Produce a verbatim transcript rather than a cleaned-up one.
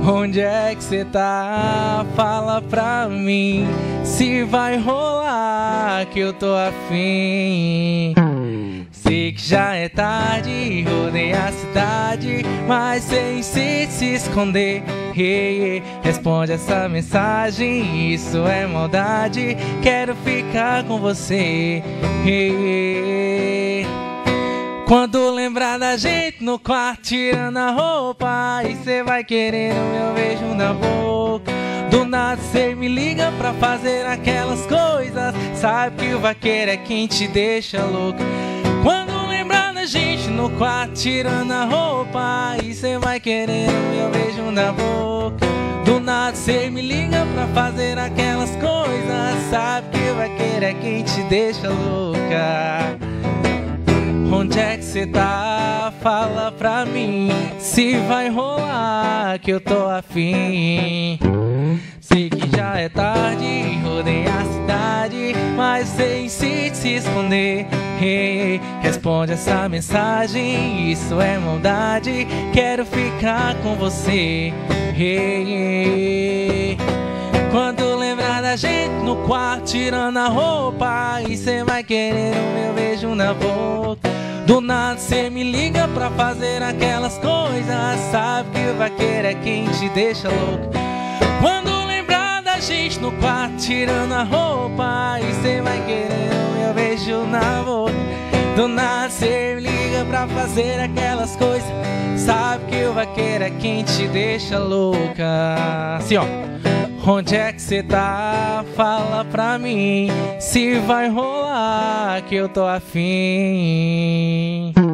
Onde é que cê tá? Fala pra mim se vai rolar que eu tô afim. Sei que já é tarde, rodei a cidade, mas cê insiste se esconder. Hey, hey, responde essa mensagem, isso é maldade. Quero ficar com você. Hey, hey. Quando lembrar da gente no quarto tirando a roupa, aí cê vai querer o meu beijo na boca. Do nada cê me liga pra fazer aquelas coisas. Sabe que o vaqueiro é quem te deixa louca. Quando lembrar da gente no quarto tirando a roupa, aí cê vai querer o meu beijo na boca. Do nada cê me liga pra fazer aquelas coisas. Sabe que o vaqueiro é quem te deixa louca. Onde é que cê tá? Fala pra mim se vai rolar que eu tô afim. Sei que já é tarde, rodei a cidade, mas cê insiste se esconder. Hey, responde essa mensagem, isso é maldade. Quero ficar com você. Hey, hey. Quando lembrar da gente no quarto tirando a roupa, aí cê vai querer o meu beijo na boca. Do nada cê me liga pra fazer aquelas coisas. Sabe que o vaqueiro é quem te deixa louco. Quando lembrar da gente no quarto tirando a roupa, aí cê vai querer o meu beijo na boca. Do nada cê me liga pra fazer aquelas coisas. Sabe que o vaqueiro é quem te deixa louca. Assim ó. Onde é que cê tá? Fala pra mim se vai rolar que eu tô afim.